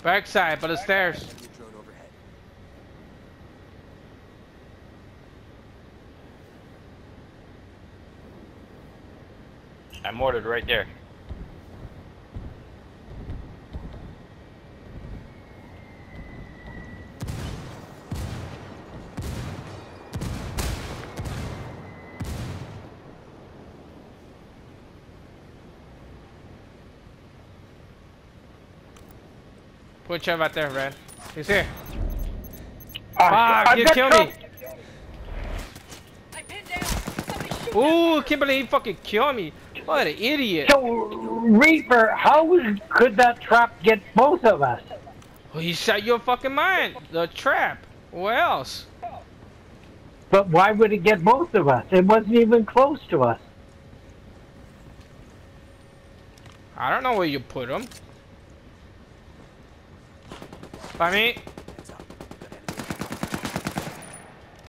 Back side, by the stairs. I mortared right there. Put Chev out there, Red. He's here. I You got killed shot. me. Ooh, Kimberly, he fucking killed me. What an idiot. So, Reaper, how could that trap get both of us? Well, he shot your fucking mind. The trap. Where else? But why would it get both of us? It wasn't even close to us. I don't know where you put him. By me.